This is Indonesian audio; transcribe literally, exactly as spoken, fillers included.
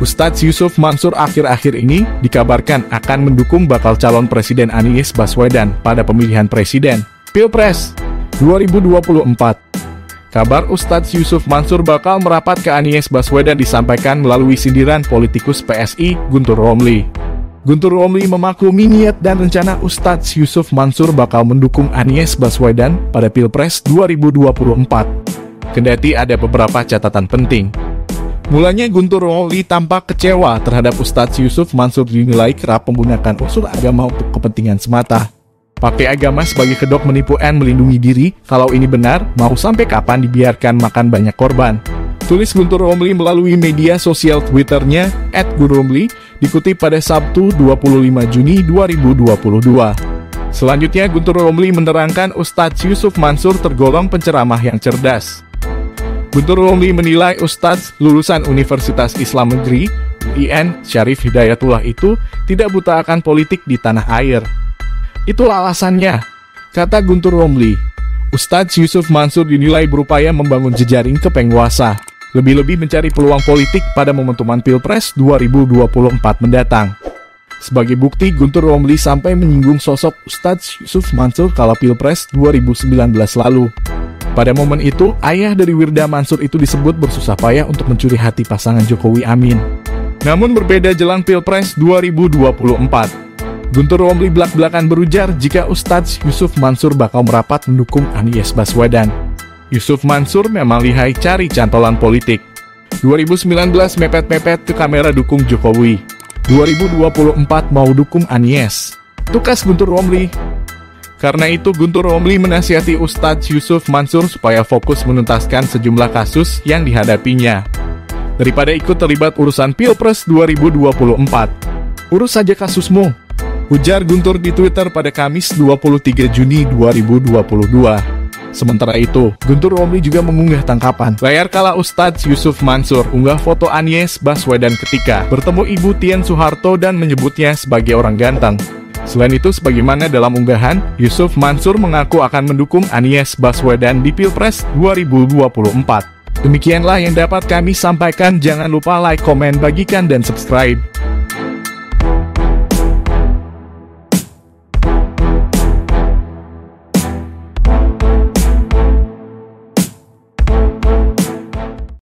Ustadz Yusuf Mansur akhir-akhir ini dikabarkan akan mendukung bakal calon Presiden Anies Baswedan pada pemilihan Presiden Pilpres dua ribu dua puluh empat. Kabar Ustadz Yusuf Mansur bakal merapat ke Anies Baswedan disampaikan melalui sindiran politikus P S I, Guntur Romli. Guntur Romli memaklumi niat dan rencana Ustadz Yusuf Mansur bakal mendukung Anies Baswedan pada Pilpres dua ribu dua puluh empat. Kendati ada beberapa catatan penting. Mulanya Guntur Romli tampak kecewa terhadap Ustadz Yusuf Mansur dinilai kerap menggunakan unsur agama untuk kepentingan semata. Pakai agama sebagai kedok menipu dan melindungi diri, kalau ini benar, mau sampai kapan dibiarkan makan banyak korban? Tulis Guntur Romli melalui media sosial Twitternya, et gunturromli, dikutip pada Sabtu dua puluh lima Juni dua ribu dua puluh dua. Selanjutnya Guntur Romli menerangkan Ustadz Yusuf Mansur tergolong penceramah yang cerdas. Guntur Romli menilai Ustadz lulusan Universitas Islam Negeri, U I N, Syarif Hidayatullah itu tidak buta akan politik di tanah air. Itulah alasannya, kata Guntur Romli. Ustadz Yusuf Mansur dinilai berupaya membangun jejaring kepenguasa, lebih-lebih mencari peluang politik pada momentum Pilpres dua ribu dua puluh empat mendatang. Sebagai bukti, Guntur Romli sampai menyinggung sosok Ustadz Yusuf Mansur kala Pilpres dua ribu sembilan belas lalu. Pada momen itu, ayah dari Wirda Mansur itu disebut bersusah payah untuk mencuri hati pasangan Jokowi Amin. Namun berbeda jelang Pilpres dua ribu dua puluh empat. Guntur Romli belak-belakan berujar jika Ustadz Yusuf Mansur bakal merapat mendukung Anies Baswedan. Yusuf Mansur memang lihai cari cantolan politik. dua ribu sembilan belas mepet-mepet ke kamera dukung Jokowi. dua ribu dua puluh empat mau dukung Anies. Tukas Guntur Romli. Karena itu Guntur Romli menasihati Ustadz Yusuf Mansur supaya fokus menuntaskan sejumlah kasus yang dihadapinya. Daripada ikut terlibat urusan Pilpres dua ribu dua puluh empat. Urus saja kasusmu, ujar Guntur di Twitter pada Kamis dua puluh tiga Juni dua ribu dua puluh dua. Sementara itu, Guntur Romli juga mengunggah tangkapan layar kala Ustadz Yusuf Mansur unggah foto Anies Baswedan ketika bertemu Ibu Tien Soeharto dan menyebutnya sebagai orang ganteng. Selain itu, sebagaimana dalam unggahan, Yusuf Mansur mengaku akan mendukung Anies Baswedan di Pilpres dua ribu dua puluh empat. Demikianlah yang dapat kami sampaikan. Jangan lupa like, komen, bagikan, dan subscribe.